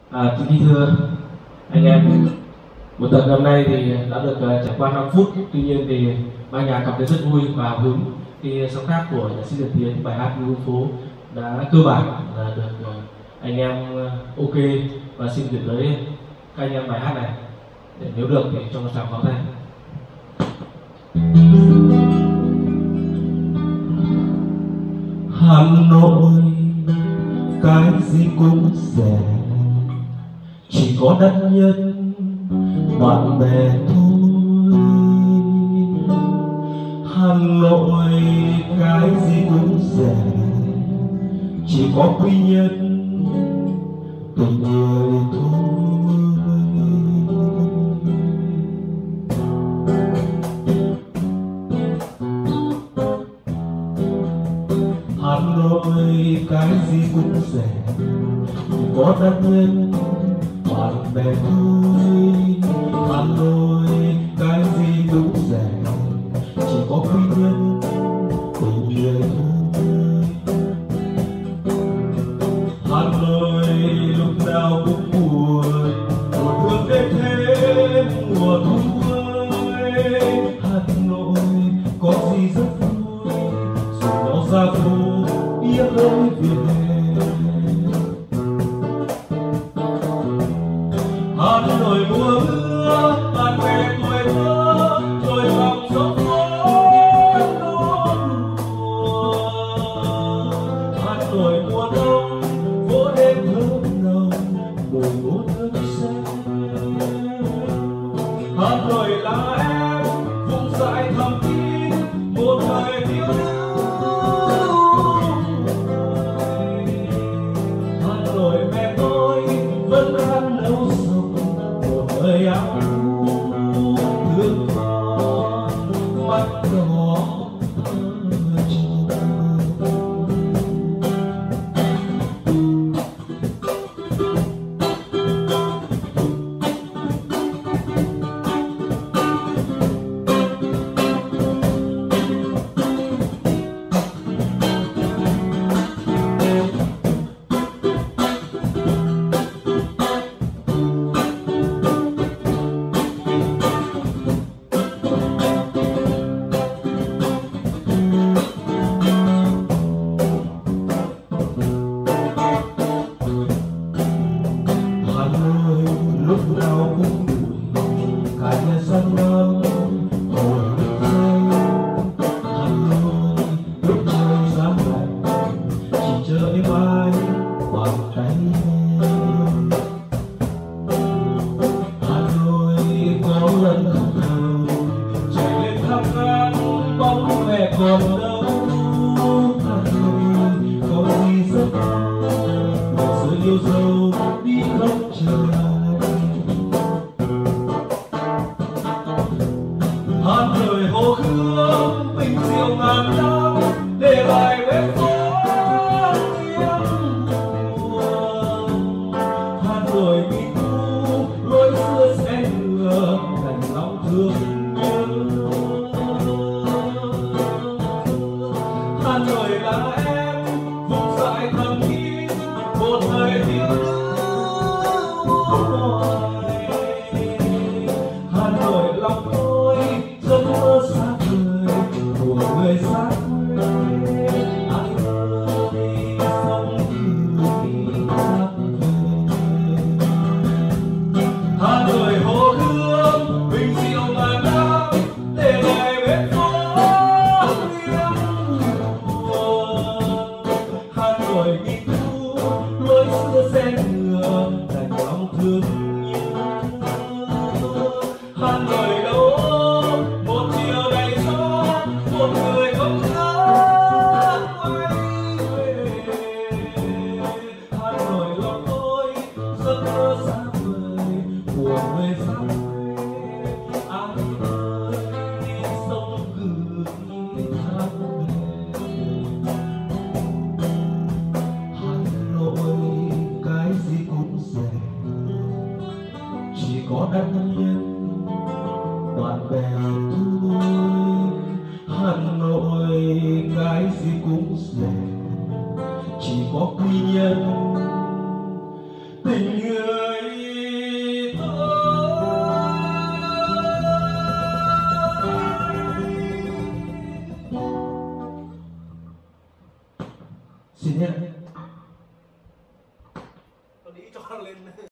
Kính thưa anh em, buổi tập năm nay thì đã được trải qua 5 phút. Tuy nhiên thì ban nhạc cảm thấy rất vui và hào hứng khi sáng tác của nhạc sĩ Nhật Tiến. Bài hát Lưu Phố đã cơ bản là được anh em ok, và xin gửi tới các anh em bài hát này để nếu được thì cho một tràng pháo tay. Hà Nội cái gì cũng rẻ, chỉ có đắt nhất bạn bè thôi. Hà Nội cái gì cũng rẻ, chỉ có quý nhất tình người thôi. Hà Nội cái gì cũng rẻ, chỉ có đắt nhất bạn bè thôi. Hà Nội cái gì cũng rẻ, chỉ có quý nhân tình người thôi. Hà Nội lúc nào cũng buồn, buồn thương đến thế mùa thu ơi. Hà Nội có gì rất vui, dù nó ra phố biết lối về. Hà Nội mùa mưa, bạn bè tuổi thơ rồi dòng sông phố đua. Hà Nội mùa đông, phố đêm thơm nồng, mùi ngũ thơm xe. Hà Nội là em, vùng dại thầm kín, một thời thiếu nữ. Hà Nội mẹ tôi vẫn đang nấu sống một đời áo thương con, mắt đỏ lúc nào cũng vui, cả nhà sang năm ngồi bên say. Hà Nội lúc trời sáng lạnh, chỉ chờ em ai bàn tay em. Hà Nội có lần không thờ, chạy lên thăm ngang bóng mẹ còn đâu. Hà Nội có gì rất ngày xưa yêu dấu đi không chờ. Hà Nội hồ gươm bình diệu ngàn năm, để lại vết phố tiếng buồn. Hà Nội nghìn thu lối xưa sẽ ngược thành lòng thương nhớ. Hà Nội là em, vùng dại thầm kín, một thời thiếu nữ. Hà Nội lòng tôi giấc mơ xa vời của người xa quê. Ai ơi sống gửi hát về. Hà Nội hồ gươm bình diệu ngàn năm, để lại vết phố tiếng buồn. Hà Nội nghìn thu lối xưa sẽ ngược thành lòng thương nhớ. Hà Nội đâu một chiều đầy gió, một người không nhớ quay về. Hà Nội lòng tôi giấc mơ xa vời của người xa quê. Ai ơi sống gửi hát về. Hà Nội cái gì cũng rẻ, chỉ có đắt nhất bạn bè thôi. Hà Nội cái gì cũng rẻ, chỉ có quý nhân tình người Xin nhé. Tôi nghĩ cho lên